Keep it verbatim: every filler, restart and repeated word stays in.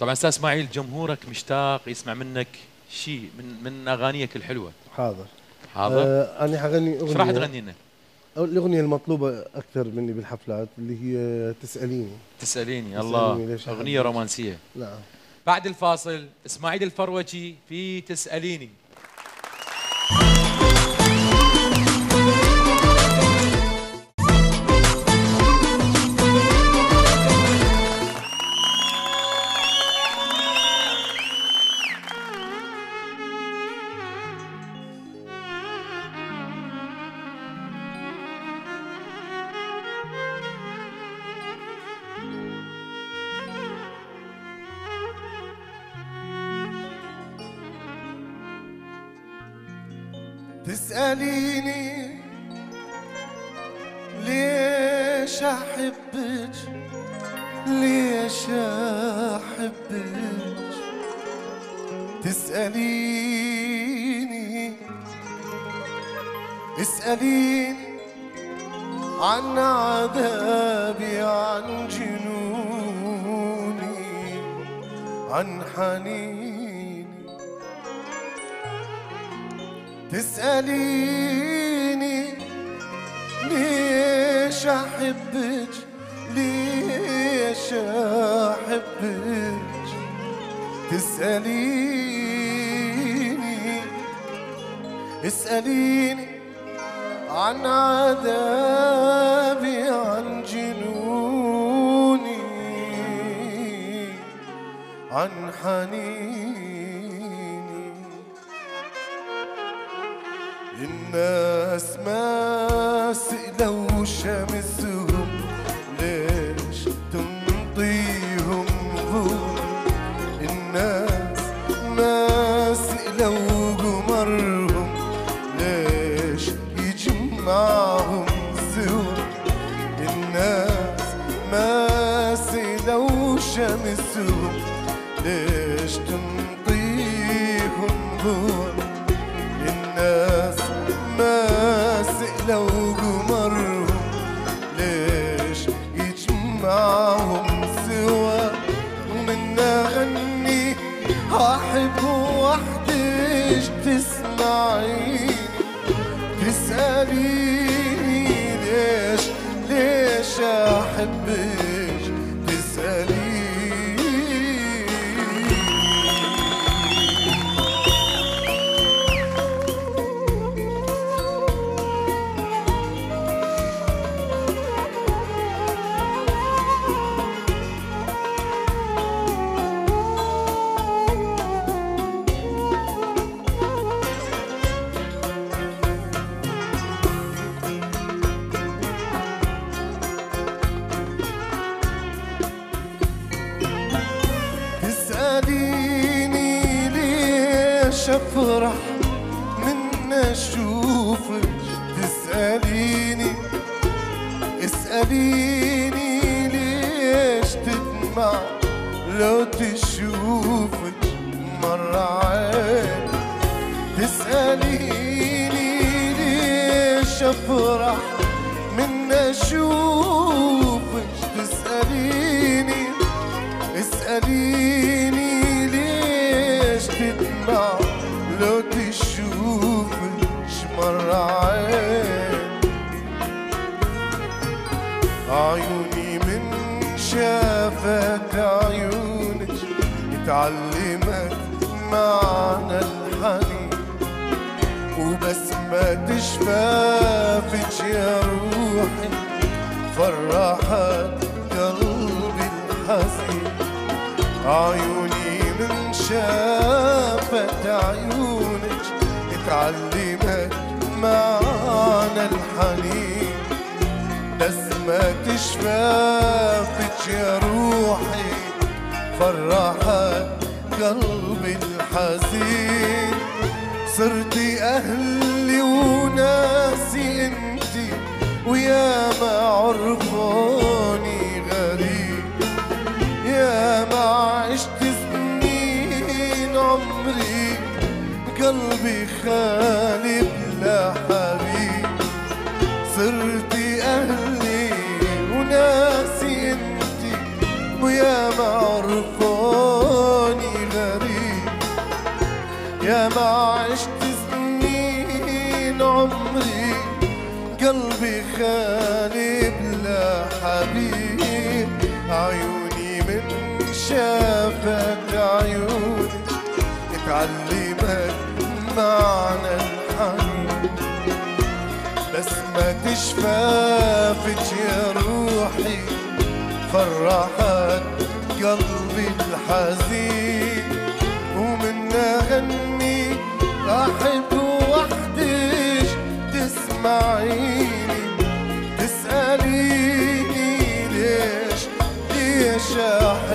طبعا استاذ اسماعيل جمهورك مشتاق يسمع منك شيء من من اغانيك الحلوه. حاضر. حاضر. آه انا حغني اغنيه. ايش راح تغني لنا؟ الاغنيه المطلوبه اكثر مني بالحفلات اللي هي تساليني. تساليني الله، اغنيه رومانسيه. نعم. بعد الفاصل اسماعيل الفروجي في تساليني. تسأليني ليش أحبك، ليش أحبك، تسأليني اسأليني عن عذابي، عن جنوني، عن حنيني، تسأليني ليش أحبك، ليش أحبك، تسأليني اسأليني عن عذابي، عن جنوني، عن حنيني. الناس ما سئلوا شمسهم ليش تنطيهم ظل، الناس ما سئلوا قمرهم ليش يجمعهم سوا، الناس ما سئلوا شمسهم ليش تنطيهم ظل، الناس ما سئلوا قمرهم ليش يجمعهم سوا، ومنا غني أحب وحدك تسمعيني، تسأليني ليش ليش أحبك، تسأليني. تسأليني ليش أفرح من أشوفك، تسأليني اسأليني ليش تدمع لو تشوفك مرة عين، تسأليني ليش أفرح من أشوفك، تسأليني اسأليني ليش تدمع لو تشوفك مرة عين، عيوني من شافت عيونك اتعلمت معنى الحنين، وبسمة شفافك يا روحي فرحت قلبي الحزين، عيوني من شافت عيونك اتعلمت معنى الحنين، بسمة شفافك يا روحي فرحت قلبي الحزين، صرتي أهلي وناسي انتي ويا ما عرفوني غريب، يا ما عشت سنين عمري قلبي خالي بلا حبيب، صرتي أهلي وناسي انتي ويا ما عرفوني يا ما عشت سنين عمري قلبي خالي بلا حبيب، عيوني من شافت عيوني اتعلمت معنى الحنين، بسمة شفافك يا روحي فرحت قلبي الحزين، ومنها غني أحب وحدش تسمعيني تسأليني ليش ليش أحب